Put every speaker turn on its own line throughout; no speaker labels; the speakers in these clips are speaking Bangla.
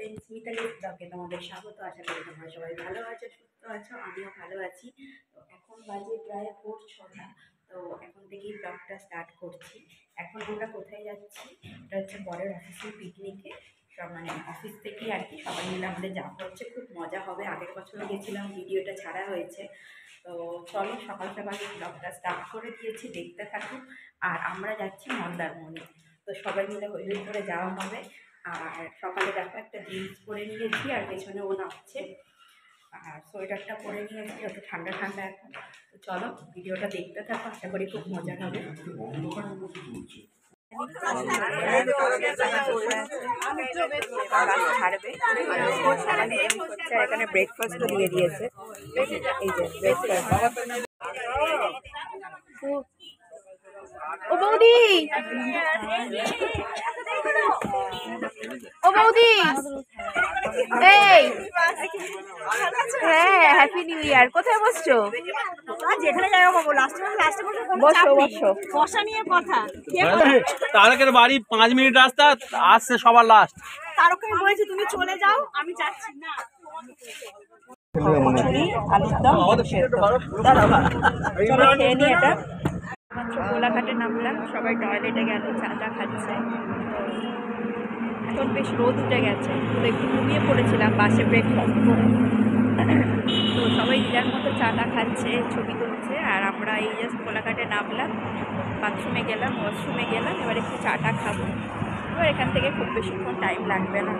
ফ্রেন্ডস, মিতালি ব্লগে তোমাদের স্বাগত। আশা করি তোমরা সবাই ভালো আছো, সুস্থ আছো, আমিও ভালো আছি। তো এখন বাজে প্রায় ভোর 6টা। তো এখন থেকেই ব্লগটা স্টার্ট করছি। এখন আমরা কোথায় যাচ্ছি? এটা হচ্ছে বরের অফিসের পিকনিকে। সব মানে অফিস থেকেই আর কি সবাই মিলে আমাদের যাওয়া হচ্ছে, খুব মজা হবে। আগের বছর গেছিলাম, ভিডিওটা ছাড়া হয়েছে। তো চলো সকাল সকাল ব্লগটা স্টার্ট করে দিয়েছি, দেখতে থাকুন। আর আমরা যাচ্ছি মন্দারমণি। তো সবাই মিলে হই হই করে যাওয়া হবে। আর সকালে দেখো একটা জিন্স পরে নিয়েছি, আর পেছনে ও নাচছে, আর সোয়েটারটা পরে নিয়েছি, একটু ঠান্ডা ঠান্ডা এখন। তো চলো ভিডিওটা দেখতে থাকো, আশা করি খুব মজা হবে। ছাড়বে এখানে ব্রেকফাস্টও দিয়ে দিয়েছে, এই যে ব্রেকফাস্ট। ও বৌদি, ও বৌদি, এই হ্যাঁ, হ্যাপি নিউ ইয়ার। কোথায় বসছো?
যেখানে যাই বাবু, লাস্টে
বসো বসো।
বসা নিয়ে কথা।
তারকের বাড়ি 5 মিনিট রাস্তা, আসছে সবার লাস্ট।
তারকে বলেছি তুমি চলে যাও, আমি যাচ্ছি না।
চলো খেয়ে নি এটা। কোলাঘাটে নামলাম, সবাই টয়লেটে গেল, চা খাচ্ছে। এখন বেশ রোদ উঠে গেছে, তো একটু ঘুমিয়ে পড়েছিলাম বাসে ব্রেকফাস্ট করে। তো সবাই যার মতো চাটা খাচ্ছে, ছবি তুলছে। আর আমরা এই জাস্ট কোলাঘাটে নামলাম, বাথরুমে গেলাম, ওয়াশরুমে গেলাম, এবার একটু চাটা খাবো। এবার এখান থেকে খুব বেশিক্ষণ টাইম লাগবে না।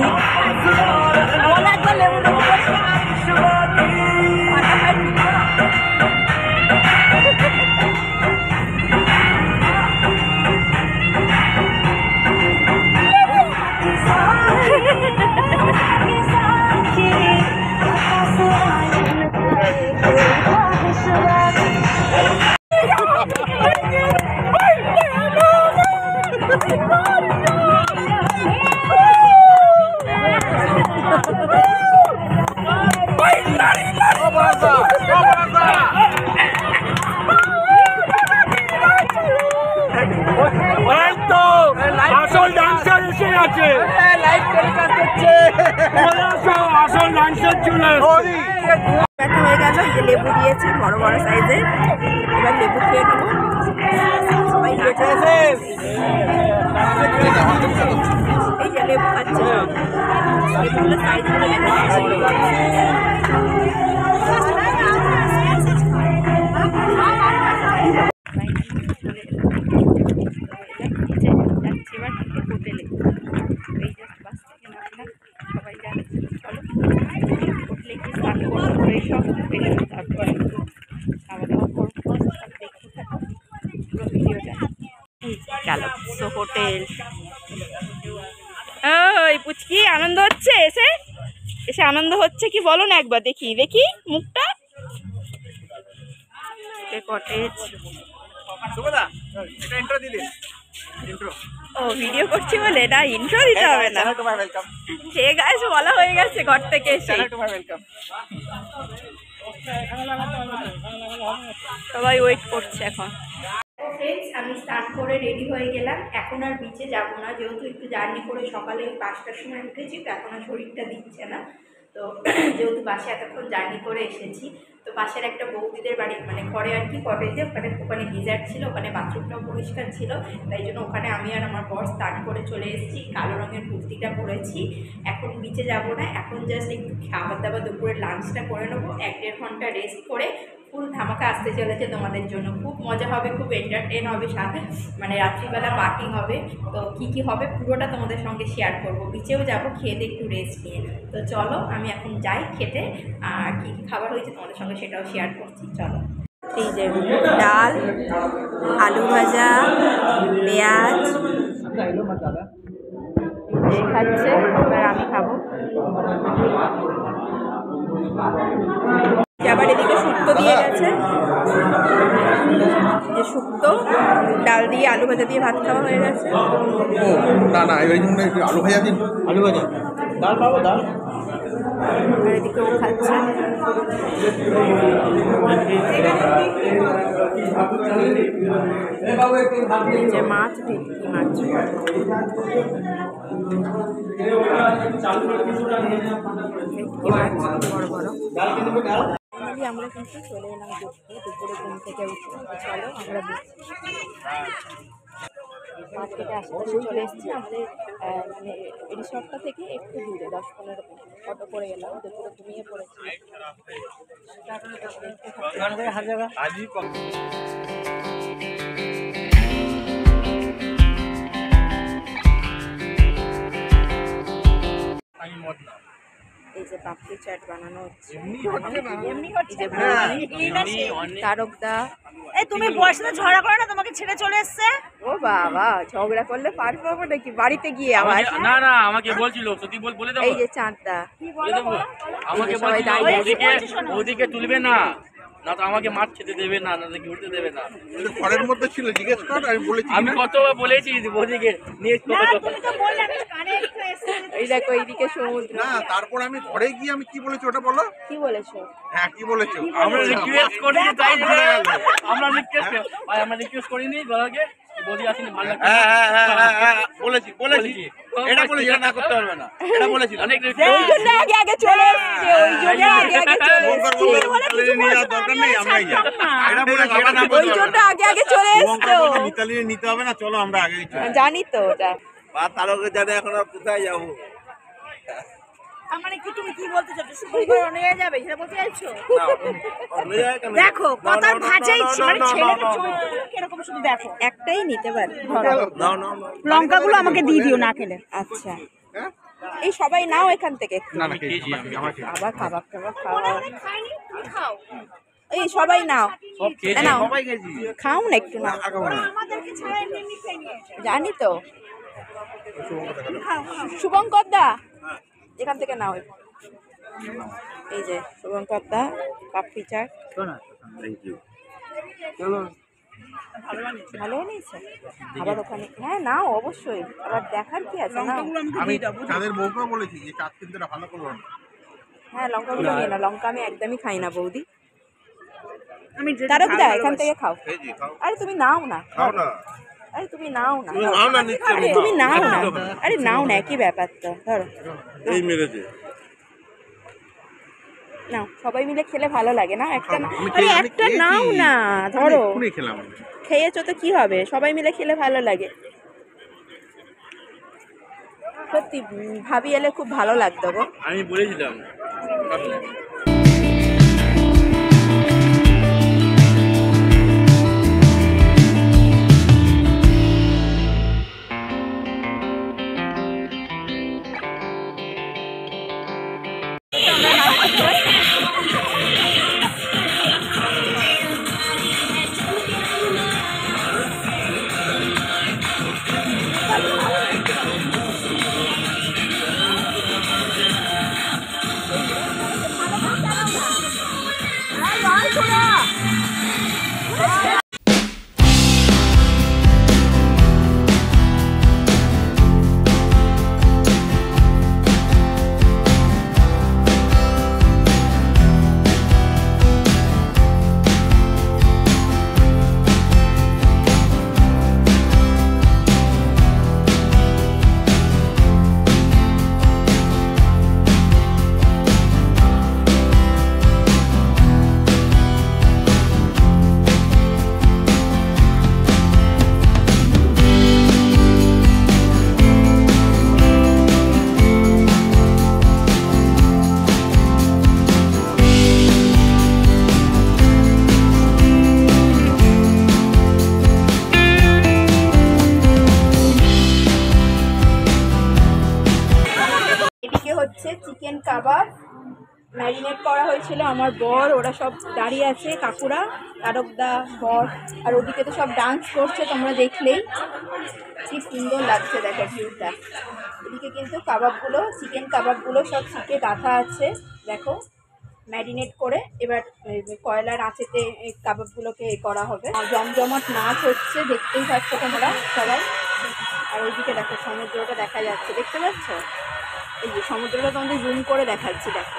ব্যথা হয়ে গেল, এই যে লেবু দিয়েছে বড় বড় সাইজের, এবার লেবু খেয়ে নেবো। এই যে লেবু খাচ্ছে, লেবুগুলো সাইজগুলো হোটেল। ওই পুচকি আনন্দ হচ্ছে, এসে এসে আনন্দ হচ্ছে কি বলো না একবার, দেখি দেখি মুখটা। কটেজ। ও ভিডিও করছি বলে এটা ইন্ট্রো দিতে হবে না, ঠিক আছে বলা হয়ে গেছে ঘর থেকে এসে। সবাই ওয়েট করছে এখন। ফ্রেন্ডস, আমি স্টার্ট করে রেডি হয়ে গেলাম। এখন আর বিচে যাব না, যেহেতু একটু জার্নি করে সকালে 5টার সময় উঠেছি, তো এখন আর শরীরটা দিচ্ছে না। তো যেহেতু বাসে এতক্ষণ জার্নি করে এসেছি, তো পাশের একটা বৌদিদের বাড়ি, মানে ঘরে আর কি কটেজে, ওখানে গিজার ছিল, ওখানে বাথরুমটাও পরিষ্কার ছিল, তাই জন্য ওখানে আমি আর আমার বর স্টার্ট করে চলে এসেছি। কালো রঙের কুর্তিটা পরেছি। এখন বিচে যাব না, এখন জাস্ট একটু খাবার দাবার দুপুরের লাঞ্চটা করে নেবো, 1-1.5 ঘন্টা রেস্ট করে ফুল ধামাকা আসতে চলেছে তোমাদের জন্য। খুব মজা হবে, খুব এন্টারটেন হবে, সাথে মানে রাত্রিবেলা পার্টি হবে। তো কী হবে পুরোটা তোমাদের সঙ্গে শেয়ার করব। বিচেও যাবো, খেতে একটু রেস্ট নিয়ে। তো চলো আমি এখন যাই খেতে, আর কী কী খাবার হয়েছে তোমাদের সঙ্গে সেটাও শেয়ার করছি। চলো। এই যে ডাল, আলু ভাজা, পেঁয়াজ খাচ্ছে, এবার আমি খাবো। আবার এদিকে শুক্তো দিয়ে গেছে, যে শুক্তো ডাল দিয়ে আলু ভাজা দিয়ে ভাত খাওয়া হয়ে গেছে।
না না, আলু ভাজা দিন, আলু ভাজা ডাল পাবো, ডাল।
আর এদিকে ও খাচ্ছে। যে মাছ, ভেটকি মাছ। বড় বড় আমরা কিন্তু চলে এলাম দুপুরে ঘুম থেকে উঠে চলো আমরা মার্কেটে আশেপাশে চলে এসেছি আমাদের মানে রিসর্টটা থেকে একটু দূরে 10-15 অটো করে গেলাম দুপুরে ঘুমিয়ে পড়েছি এই যে পাপড়ি চাট বানানো হচ্ছে তারকদা
এই তুমি বয়স সাথে ঝগড়া করে না তোমাকে ছেড়ে চলে এসছে
ও বাবা ঝগড়া করলে পার পাবো নাকি বাড়িতে গিয়ে আবার
না না আমাকে বলছিল সত্যি বলে দেবো
এই যে চাঁদদা
বলে দেবো আমাকে বলছিল ওদিকে তুলবে না না তো আমাকে মাঠ খেতে দেবে না না কি উঠতে দেবে না
ঘরের মধ্যে ছিল জিজ্ঞেস কর আমি বলেছি
আমি কতবার বলেছি ওদিকে নিয়ে
তুমি তো বললে আমি কানে একটু এসে
এই দেখো এইদিকে সমুদ্র
না তারপর আমি ঘরে গিয়ে আমি কি বলেছি ওটা বলো
কি বলেছো
হ্যাঁ কি বলেছো
আমরা রিকোয়েস্ট করিনি তাই আমরা রিকোয়েস্ট করিনি দাদাকে বদি আসেনি ভালো লাগছে
হ্যাঁ বলেছি এটা বলেছি এটা না করতে পারবে না এটা বলেছি
অনেক
ওই জন্য আগে আগে চলে এসছে ওই জন্য আগে আগে চলে এসছে
নেওয়ার দরকার নেই আমরাই যাই এটা বলেছি এটা না
ওই জন্য আগে আগে চলে এসছো
মিতালি নিতে হবে না চলো আমরা আগে
জানি তো ওটা
বা তারকে জানে এখন আর কোথায় যাবো
মানে কি তুমি কি বলতে চাচ্ছো শুক্রবার অনুযায়ী যাবে সেটা বলতে চাইছো দেখো কথার ভাজাই মানে ছেলেদের চরিত্রগুলো কিরকম শুধু দেখো
একটাই নিতে পারে
লঙ্কাগুলো আমাকে দিয়ে দিও না খেলে
আচ্ছা এই সবাই নাও এখান থেকে
না
আবার কাবাব খাওয়া এই সবাই নাও
সব খেয়েছি
নাও
সবাই গেছি
খাও না একটু না
আমাদেরকে ছাড়া এমনি খেয়ে নিয়েছে
জানি তো শুভঙ্কর দা এখান থেকে নাও এই যে শুভঙ্কর দা পাপড়ি চাট ভালো বানিয়েছে আবার ওখানে হ্যাঁ নাও অবশ্যই আবার দেখার কি আছে না
আমি তাদের বউকে বলেছি যে চাট কিন্তু ভালো করবো
হ্যাঁ লঙ্কাগুলো নিয়ে না লঙ্কা আমি একদমই খাই না বৌদি
আমি
তারকদা এখান থেকে খাও
খেয়েছি খাও
আরে তুমি নাও না
খাও না
আরে তুমি নাও না
নাও না নিচ্ছে
আরে তুমি নাও না আরে নাও না একই ব্যাপারটা ধরো
এই মেরেছে
নাও সবাই মিলে খেলে ভালো লাগে না একটা না
আমি
আরে
খেয়ে- আমি
একটা
খেয়েছি।
নাও না ধরো
এক্ষুনি খেলাম
খেয়েছো তো কি হবে সবাই মিলে খেলে ভালো লাগে সত্যি ভাবি এলে খুব ভালো লাগতো গো
আমি বলেছিলাম
এদিকে হচ্ছে চিকেন কাবাব ম্যারিনেট করা হয়েছিল আমার বর ওরা সব দাঁড়িয়ে আছে কাকুরা তারকদা বর আর ওদিকে তো সব ডান্স করছে তোমরা দেখলেই কি সুন্দর লাগছে দেখো ভিউটা এদিকে কিন্তু কাবাবগুলো চিকেন কাবাবগুলো সব শিখে গাঁথা আছে দেখো ম্যারিনেট করে এবার কয়লার আঁচেতে এই কাবাবগুলোকে করা হবে জমজমাট নাচ হচ্ছে দেখতেই পাচ্ছ তোমরা সবাই আর ওইদিকে দেখো সমুদ্রটা দেখা যাচ্ছে দেখতে পাচ্ছ এই যে সমুদ্রটা তোমাদের জুম করে দেখাচ্ছি দেখো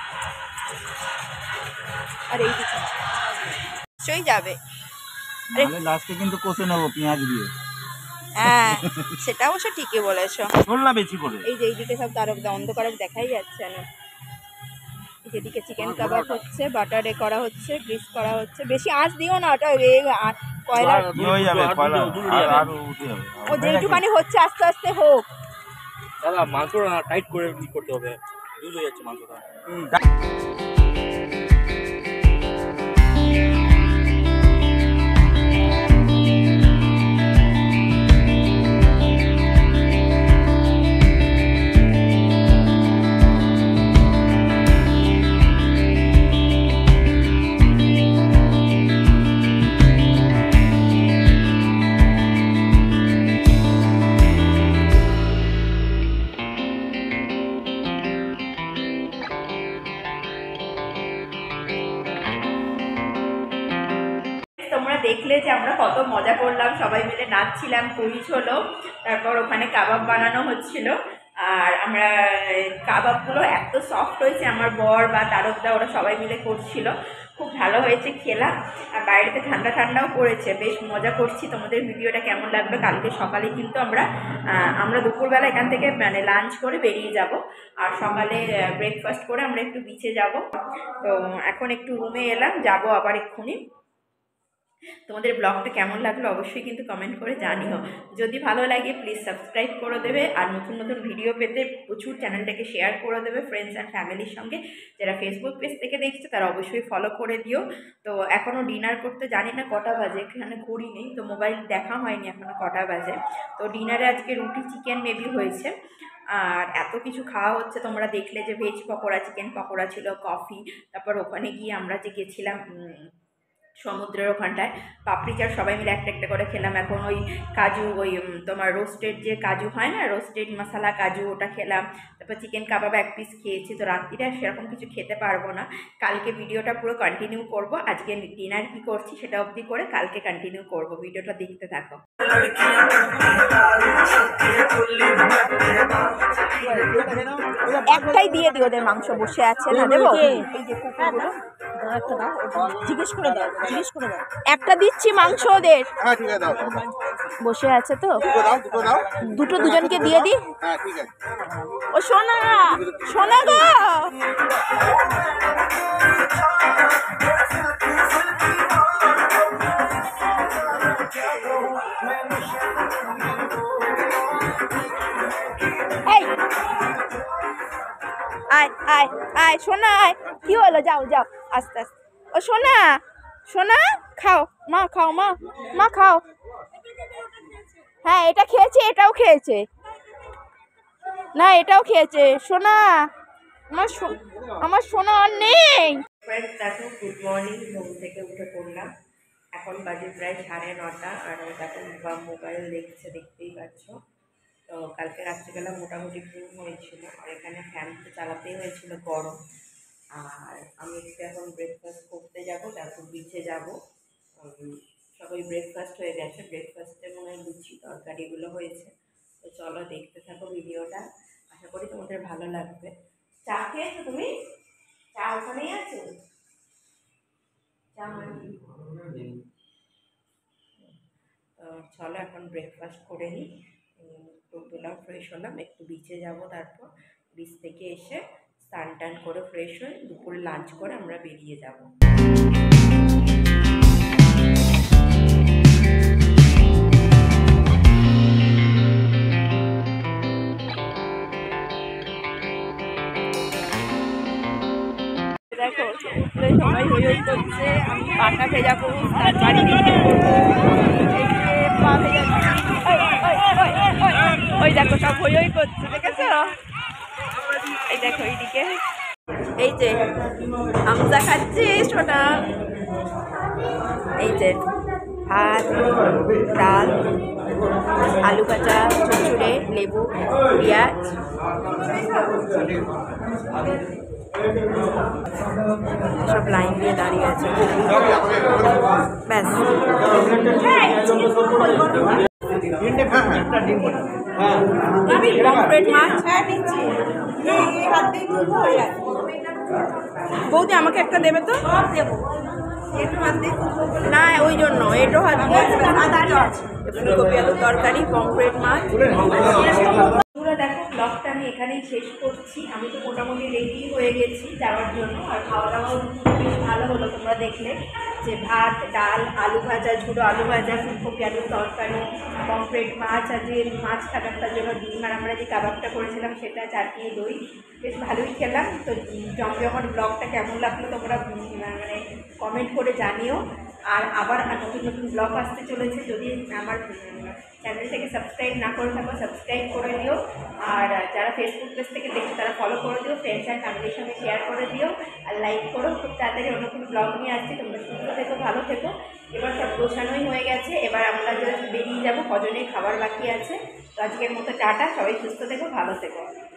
আর এইদিকে নিশ্চয়ই যাবে
লাস্টে কিন্তু কষে নেবো পেঁয়াজ দিয়ে
হ্যাঁ সেটা অবশ্য ঠিকই বলেছো।
না বেশি করে
এই যে এইদিকে সব তারকদা অন্ধকারে দেখাই যাচ্ছে না। যেদিকে চিকেন কাবাব হচ্ছে, বাটারে করা হচ্ছে, গ্রিস করা হচ্ছে। বেশি আঁচ দিও না, ওটা কয়লা
হয়ে যাবে কয়লা আর
ও যেইটুখানি হচ্ছে আস্তে আস্তে হোক।
দাদা মাংসটা টাইট করে করতে হবে, লুজ হয়ে যাচ্ছে মাংসটা।
তোমরা দেখলে যে আমরা কত মজা করলাম, সবাই মিলে নাচছিলাম, কুইজ হলো, তারপর ওখানে কাবাব বানানো হচ্ছিল। আর আমরা কাবাবগুলো এত সফট হয়েছে, আমার বর বা তারকদা ওরা সবাই মিলে করছিল, খুব ভালো হয়েছে খেলাম। আর বাইরেতে ঠান্ডা ঠান্ডাও পড়েছে, বেশ মজা করছি। তোমাদের ভিডিওটা কেমন লাগবে? কালকে সকালে কিন্তু আমরা দুপুরবেলা এখান থেকে মানে লাঞ্চ করে বেরিয়ে যাব, আর সকালে ব্রেকফাস্ট করে আমরা একটু বিচে যাব। তো এখন একটু রুমে এলাম, যাব আবার এক্ষুনি। তোমাদের ব্লগটা কেমন লাগলো অবশ্যই কিন্তু কমেন্ট করে জানিও। যদি ভালো লাগে প্লিজ সাবস্ক্রাইব করে দেবে, আর নতুন নতুন ভিডিও পেতে প্রচুর চ্যানেলটাকে শেয়ার করে দেবে ফ্রেন্ডস অ্যান্ড ফ্যামিলির সঙ্গে। যারা ফেসবুক পেজ থেকে দেখছে তারা অবশ্যই ফলো করে দিও। তো এখনও ডিনার করতে জানি না কটা বাজে, এখানে ঘড়ি নেই তো মোবাইল দেখা হয়নি এখনও কটা বাজে। তো ডিনারে আজকে রুটি চিকেন মেবি হয়েছে, আর এত কিছু খাওয়া হচ্ছে। তোমরা দেখলে যে ভেজ পকোড়া, চিকেন পকোড়া ছিল, কফি, তারপর ওখানে গিয়ে আমরা যে গেছিলাম সমুদ্রের ওখানটায় পাপড়ি চাট সবাই মিলে একটা একটা করে খেলাম। এখন ওই কাজু, ওই তোমার রোস্টেড যে কাজু হয় না, রোস্টেড মশলা কাজু, ওটা খেলাম। তারপর চিকেন কাবাব এক পিস খেয়েছি। তো রাত্রিরে সেরকম কিছু খেতে পারবো না, কালকে ভিডিওটা পুরো কন্টিনিউ করব। আজকে ডিনার কী করছি সেটা অবধি করে কালকে কন্টিনিউ করব। ভিডিওটা দেখতে থাকো। একটাই দিয়ে দিও, ওদের মাংস বসে আছে না, দেবো এই যে কুকুরগুলো
একটা দাও, জিজ্ঞেস করে দাও, জিজ্ঞেস করে দাও।
একটা দিচ্ছি মাংস ওদের,
হ্যাঁ ঠিক আছে দাও
বসে আছে তো,
দুটো দাও
দুটো দুজনকে দিয়ে দিই।
হ্যাঁ ঠিক আছে।
ও সোনা, সোনা গো, এই আয় আয় আয় সোনা আয়। কি হলো? যাও যাও আস্তে আস্তে। ও সোনা, সোনা খাও, মা খাও, মা মা খাও। হ্যাঁ এটা খেয়েছে, এটাও খেয়েছে, না এটাও খেয়েছে। সোনা, আমার সোনা আর নেই। ফ্রেন্ডস দেখো, গুড মর্নিং। ঘুম থেকে উঠে পড়লাম, এখন বাজে প্রায় 9:30, আর দেখো মোবাইল দেখছে, দেখতেই পাচ্ছ। তো কালকে রাত্রিবেলা মোটামুটি ঘুম হয়েছিল, আর এখানে ফ্যান তো চালাতেই হয়েছিল, গরম। আর আমি এখন ব্রেকফাস্ট করতে যাব, তারপর বিচে যাব। সবাই ব্রেকফাস্ট হয়ে গেছে, ব্রেকফাস্টে মনে হয় লুচি তরকারিগুলো হয়েছে। তো চলো দেখতে থাকো ভিডিওটা, আশা করি তোমাদের ভালো লাগবে। চা খেয়েছো তুমি? চা ওখানেই আছে, চা তো চলো এখন ব্রেকফাস্ট করে নিই। দুপুরবেলা ফ্রেশ হলাম, একটু বিচে যাব, তারপর বিচ থেকে এসে স্নান টান করে ফ্রেশ হয়ে দুপুরে লাঞ্চ করে আমরা বেরিয়ে যাব। দেখো সবাই হই হই করছে, আমি পাটা ভেজা করুন, তার বাড়ি পা ভেজা। ওই দেখো সব হই হই করছে, দেখেছো? এই দেখো এইদিকে, এই যে হামজা খাচ্ছে সোনা, এই যে ভাত, ডাল, আলু ভাজা, চুচুড়ে, লেবু, পেঁয়াজ, সব লাইন দিয়ে দাঁড়িয়ে আছে। ব্যাস পমফ্রেট মাছ। বৌদি আমাকে একটা দেবে তো? দেবো। একটু হাত দিয়ে না ওই জন্য এটো হাত দিয়ে ফুলকপি আলু তরকারি পমফ্রেট মাছ। বন্ধুরা দেখো ব্লগটা আমি এখানেই শেষ করছি। আমি তো মোটামুটি রেডি হয়ে গেছি যাওয়ার জন্য। আর খাওয়া দাওয়াও বেশ ভালো হলো, তোমরা দেখলে যে ভাত ডাল আলু ভাজা ঝুড়ো আলু ভাজা ফুলকপি আলুর তরকারি পমফ্রেট মাছ আর যে মাছ খাবেন তার জন্য ডিম আর আমরা যে কাবাবটা করেছিলাম সেটা চাটনি দই বেশ ভালোই খেলাম। তো জমজমাট ব্লগটা কেমন লাগলো তোমরা মানে কমেন্ট করে জানিও। আর আবার নতুন নতুন ব্লগ আসতে চলেছে, যদি আমার চ্যানেলটাকে সাবস্ক্রাইব না করে থাকো সাবস্ক্রাইব করে দিও। আর যারা ফেসবুক পেজ থেকে দেখছো তারা ফলো করে দিও, ফ্রেন্ডস অ্যান্ড ফ্যামিলির সঙ্গে শেয়ার করে দিও আর লাইক করো। খুব তাড়াতাড়ি অন্য কোনো ব্লগ নিয়ে আসছি, তোমরা সুস্থ থেকো ভালো থেকো। এবার সব গোছানোই হয়ে গেছে, এবার আমরা বেরিয়ে যাবো, কজনের খাবার বাকি আছে। তো আজকের মতো টাটা, সবাই সুস্থ থেকো ভালো থেকো।